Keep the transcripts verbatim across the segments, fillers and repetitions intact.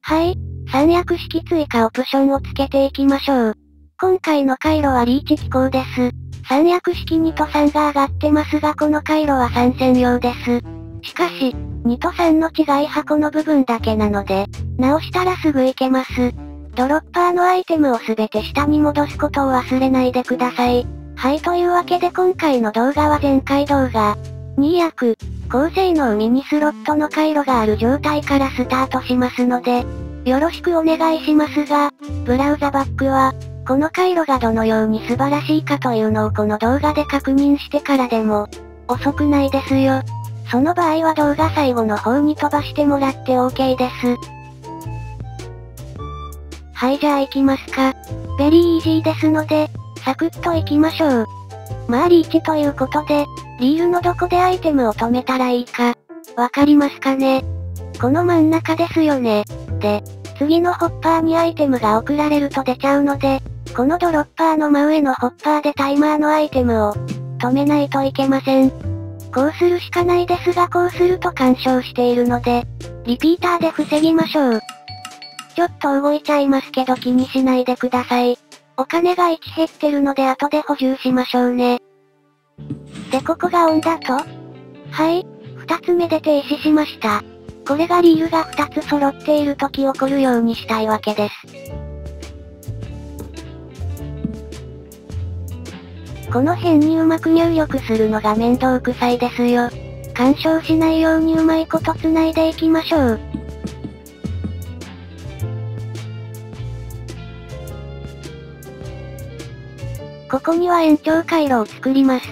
はい、三役式追加オプションをつけていきましょう。今回の回路はリーチ機構です。三役式にとさんが上がってますがこの回路はさん専用です。しかし、にとさんの違い箱の部分だけなので、直したらすぐいけます。ドロッパーのアイテムをすべて下に戻すことを忘れないでください。はい、というわけで今回の動画は前回動画、に役、高性能ミニスロットの回路がある状態からスタートしますので、よろしくお願いしますが、ブラウザバックは、この回路がどのように素晴らしいかというのをこの動画で確認してからでも、遅くないですよ。その場合は動画最後の方に飛ばしてもらって OK です。はい、じゃあ行きますか。ベリーイージーですので、サクッと行きましょう。まあリーチということで、リールのどこでアイテムを止めたらいいか、わかりますかね？この真ん中ですよね。で、次のホッパーにアイテムが送られると出ちゃうので、このドロッパーの真上のホッパーでタイマーのアイテムを止めないといけません。こうするしかないですがこうすると干渉しているので、リピーターで防ぎましょう。ちょっと動いちゃいますけど気にしないでください。お金がいち減ってるので後で補充しましょうね。でここがオンだと？はい、二つ目で停止しました。これがリールが二つ揃っている時起こるようにしたいわけです。この辺にうまく入力するのが面倒くさいですよ。干渉しないようにうまいこと繋いでいきましょう。ここには延長回路を作ります。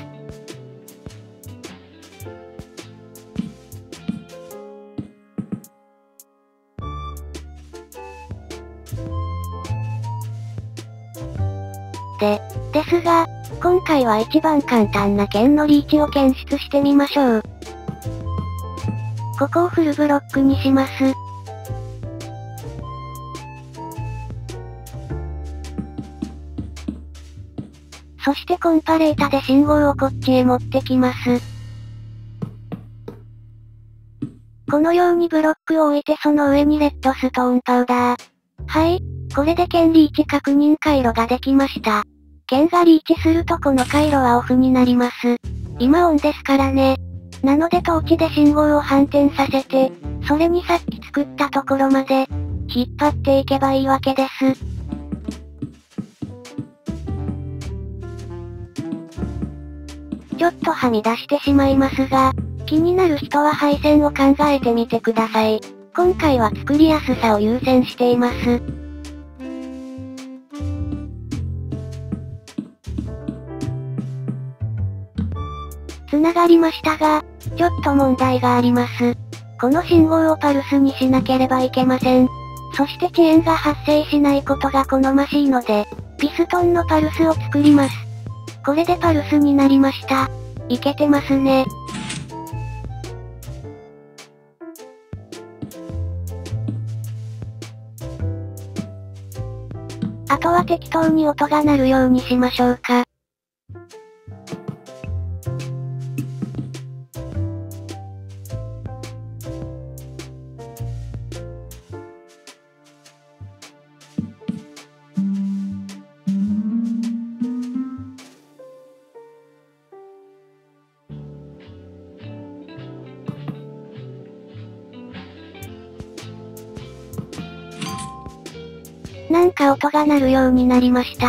で、ですが、今回は一番簡単な剣のリーチを検出してみましょう。ここをフルブロックにします。そしてコンパレータで信号をこっちへ持ってきます。このようにブロックを置いてその上にレッドストーンパウダー。はい、これで剣リーチ確認回路ができました。剣がリーチするとこの回路はオフになります。今オンですからね。なのでトーチで信号を反転させて、それにさっき作ったところまで、引っ張っていけばいいわけです。ちょっとはみ出してしまいますが、気になる人は配線を考えてみてください。今回は作りやすさを優先しています。繋がりましたが、ちょっと問題があります。この信号をパルスにしなければいけません。そして遅延が発生しないことが好ましいので、ピストンのパルスを作ります。これでパルスになりました。いけてますね。あとは適当に音が鳴るようにしましょうか。なんか音が鳴るようになりました。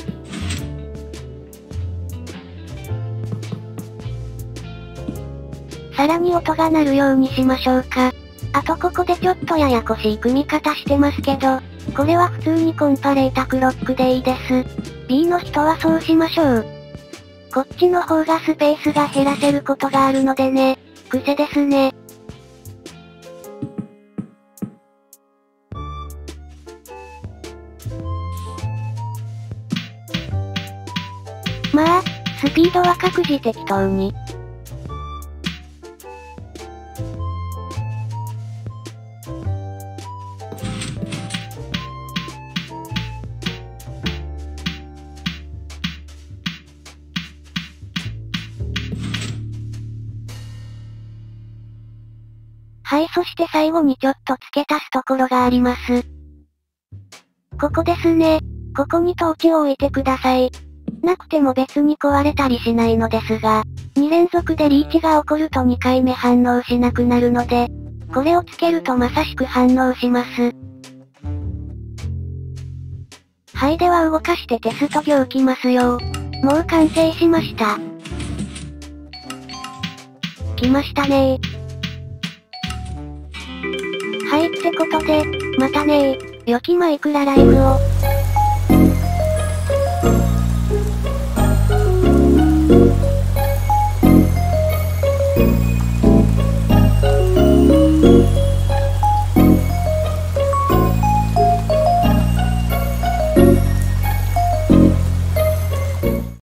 さらに音が鳴るようにしましょうか。あとここでちょっとややこしい組み方してますけど、これは普通にコンパレータクロックでいいです。B の人はそうしましょう。こっちの方がスペースが減らせることがあるのでね、癖ですね。まあ、スピードは各自適当に。 はい、そして最後にちょっと付け足すところがあります。ここですね。ここにトーチを置いてください。なくても別に壊れたりしないのですが、に連続でリーチが起こるとにかいめ反応しなくなるので、これをつけるとまさしく反応します。はい、では動かしてテスト行きますよ。もう完成しました。来ましたねー。はい、ってことで、またねー。良きマイクラライブを。